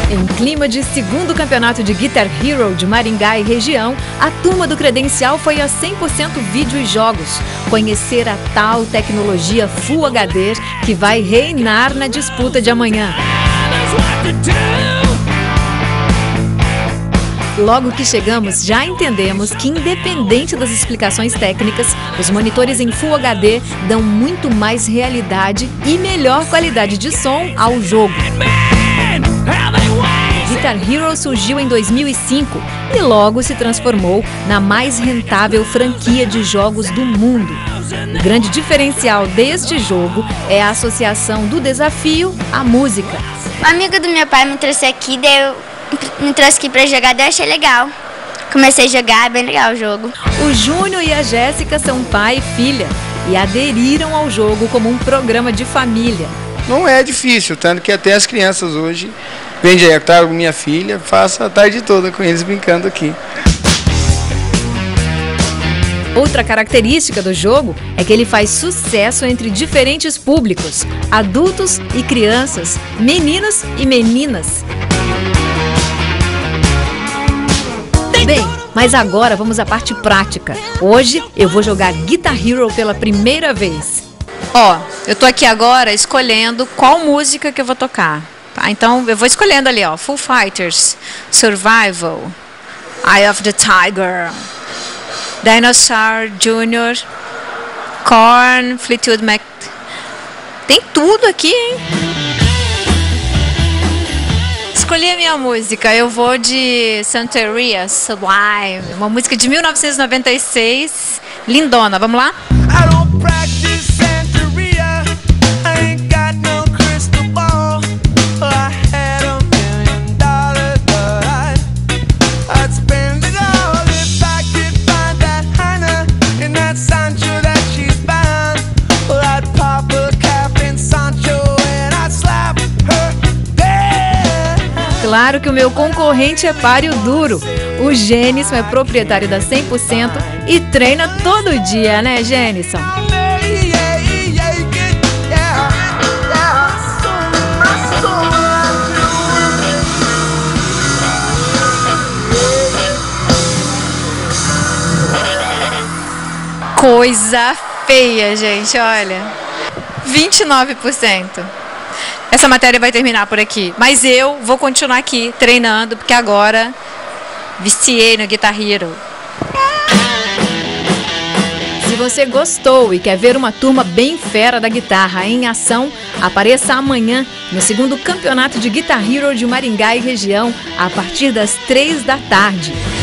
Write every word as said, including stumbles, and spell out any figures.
Em clima de segundo campeonato de Guitar Hero de Maringá e região, a turma do Credencial foi a cem por cento vídeo e jogos. Conhecer a tal tecnologia Full H D que vai reinar na disputa de amanhã. Logo que chegamos, já entendemos que, independente das explicações técnicas, os monitores em Full H D dão muito mais realidade e melhor qualidade de som ao jogo. Guitar Hero surgiu em dois mil e cinco e logo se transformou na mais rentável franquia de jogos do mundo. O grande diferencial deste jogo é a associação do desafio à música. Um amigo do meu pai me trouxe aqui, daí eu me trouxe aqui pra jogar, daí eu achei legal. Comecei a jogar, é bem legal o jogo. O Júnior e a Jéssica são pai e filha e aderiram ao jogo como um programa de família. Não é difícil, tanto que até as crianças hoje vêm direto, trago minha filha, faço a tarde toda com eles brincando aqui. Outra característica do jogo é que ele faz sucesso entre diferentes públicos, adultos e crianças, meninos e meninas. Bem, mas agora vamos à parte prática. Hoje eu vou jogar Guitar Hero pela primeira vez. Ó, eu tô aqui agora escolhendo qual música que eu vou tocar. Tá? Então eu vou escolhendo ali, ó, Foo Fighters, Survival, Eye of the Tiger, Dinosaur Junior, Korn, Fleetwood Mac. Tem tudo aqui, hein? Escolhi a minha música, eu vou de Santeria, Sublime, uma música de mil novecentos e noventa e seis, lindona, vamos lá? Claro que o meu concorrente é páreo duro. O Gênison é proprietário da cem por cento e treina todo dia, né, Gênison? Coisa feia, gente, olha. vinte e nove por cento. Essa matéria vai terminar por aqui, mas eu vou continuar aqui treinando, porque agora viciei no Guitar Hero. Se você gostou e quer ver uma turma bem fera da guitarra em ação, apareça amanhã no segundo campeonato de Guitar Hero de Maringá e região, a partir das três da tarde.